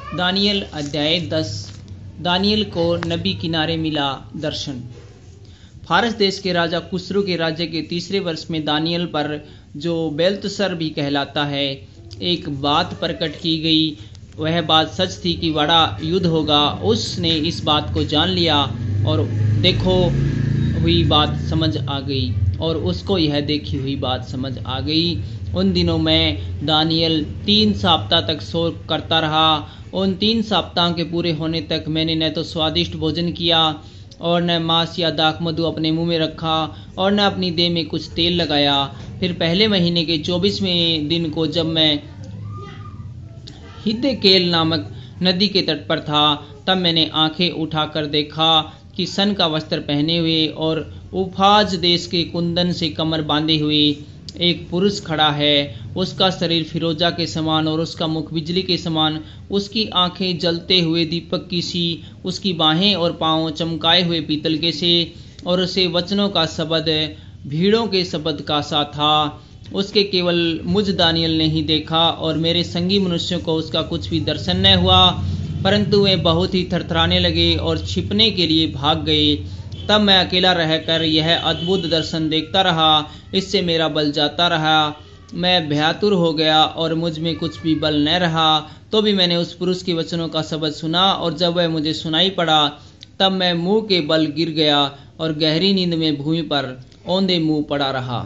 Daniel अध्याय 10। Daniel को नबी किनारे मिला दर्शन। फारस देश के राजा कुसरू के राज्य के तीसरे वर्ष में दानियल पर, जो बेल्तशर भी कहलाता है, एक बात प्रकट की गई। वह बात सच थी कि बड़ा युद्ध होगा। उसने इस बात को जान लिया और देखो हुई बात समझ आ गई, और उसको यह देखी हुई बात समझ आ गई। उन दिनों में दानियल 3 सप्ताह तक शोक करता रहा। उन 3 सप्ताह के पूरे होने तक मैंने न तो स्वादिष्ट भोजन किया और न मांस या दाख मधु अपने मुंह में रखा और न अपनी देह में कुछ तेल लगाया। फिर पहले महीने के 24वें दिन को, जब मैं हिद्देकेल नामक नदी के तट पर था, तब मैंने आंखें उठाकर देखा कि सन का वस्त्र पहने हुए और उफाज देश के कुंदन से कमर बांधे हुए एक पुरुष खड़ा है। उसका शरीर फिरोजा के समान और उसका मुख बिजली के समान, उसकी आंखें जलते हुए दीपक की सी, उसकी बाहें और पांव चमकाए हुए पीतल के से, और उसे वचनों का शब्द भीड़ों के शब्द का सा था। उसके केवल मुझ दानियल ने ही देखा, और मेरे संगी मनुष्यों को उसका कुछ भी दर्शन न हुआ, परंतु वे बहुत ही थरथराने लगे और छिपने के लिए भाग गए। तब मैं अकेला रहकर यह अद्भुत दर्शन देखता रहा। इससे मेरा बल जाता रहा, मैं भयातुर हो गया और मुझ में कुछ भी बल न रहा। तो भी मैंने उस पुरुष के वचनों का शब्द सुना, और जब वह मुझे सुनाई पड़ा, तब मैं मुंह के बल गिर गया और गहरी नींद में भूमि पर औंधे मुंह पड़ा रहा।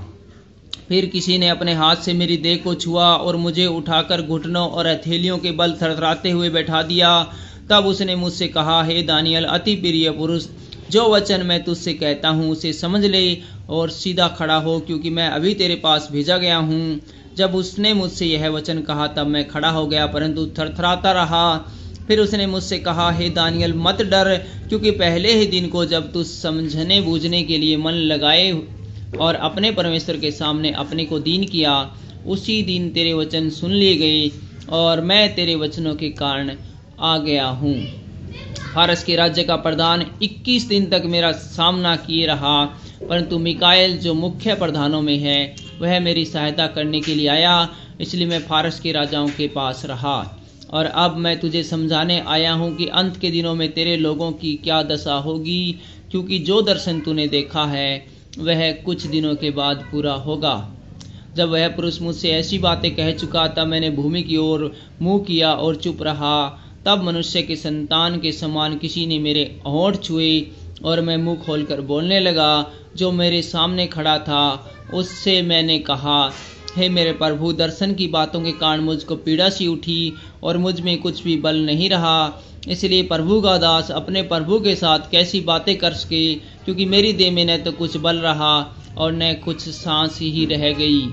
फिर किसी ने अपने हाथ से मेरी देह को छुआ और मुझे उठाकर घुटनों और हथेलियों के बल थरथराते हुए बैठा दिया। तब उसने मुझसे कहा, हे दानियल, अति प्रिय पुरुष, जो वचन मैं तुझसे कहता हूँ उसे समझ ले और सीधा खड़ा हो, क्योंकि मैं अभी तेरे पास भेजा गया हूँ। जब उसने मुझसे यह वचन कहा, तब मैं खड़ा हो गया, परंतु थरथराता रहा। फिर उसने मुझसे कहा, हे दानियल, मत डर, क्योंकि पहले ही दिन को, जब तू समझने बूझने के लिए मन लगाए और अपने परमेश्वर के सामने अपने को दीन किया, उसी दिन तेरे वचन सुन लिए गए और मैं तेरे वचनों के कारण आ गया हूँ। फारस के राज्य का प्रधान 21 दिन तक मेरा सामना किए रहा, परंतु मिकाएल, जो मुख्य प्रधानों में है, वह मेरी सहायता करने के लिए आया। इसलिए मैं फारस के राजाओं के पास रहा। और अब मैं तुझे समझाने आया हूँ कि अंत के दिनों में तेरे लोगों की क्या दशा होगी, क्योंकि जो दर्शन तूने देखा है वह कुछ दिनों के बाद पूरा होगा। जब वह पुरुष मुझसे ऐसी बातें कह चुका, तब मैंने भूमि की ओर मुंह किया और चुप रहा। तब मनुष्य के संतान के समान किसी ने मेरे होंठ छुए और मैं मुंह खोलकर बोलने लगा। जो मेरे सामने खड़ा था उससे मैंने कहा, हे मेरे प्रभु, दर्शन की बातों के कारण मुझको पीड़ा सी उठी और मुझ में कुछ भी बल नहीं रहा। इसलिए प्रभु का दास अपने प्रभु के साथ कैसी बातें कर सके, क्योंकि मेरी देह में न तो कुछ बल रहा और न कुछ सांस ही रह गई।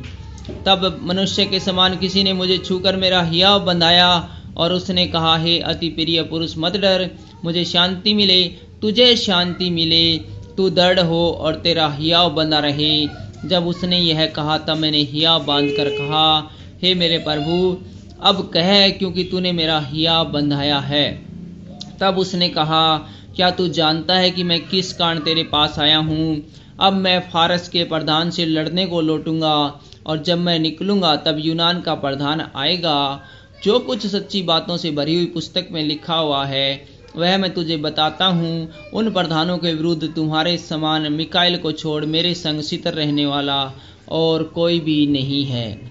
तब मनुष्य के समान किसी ने मुझे छूकर मेरा हियाव बंधाया और उसने कहा, हे अति प्रिय पुरुष, मत डर, मुझे शांति मिले, तुझे शांति मिले, तू दृढ़ हो और तेरा हियाव बंधा रहे। जब उसने यह कहा, तब मैंने हियाव बांध कर कहा, हे मेरे प्रभु, अब कह, क्योंकि तूने मेरा हियाव बंधाया है। तब उसने कहा, क्या तू जानता है कि मैं किस कारण तेरे पास आया हूँ? अब मैं फारस के प्रधान से लड़ने को लौटूंगा, और जब मैं निकलूंगा तब यूनान का प्रधान आएगा। जो कुछ सच्ची बातों से भरी हुई पुस्तक में लिखा हुआ है वह मैं तुझे बताता हूँ। उन प्रधानों के विरुद्ध तुम्हारे समान मिकाएल को छोड़ मेरे संग सितर रहने वाला और कोई भी नहीं है।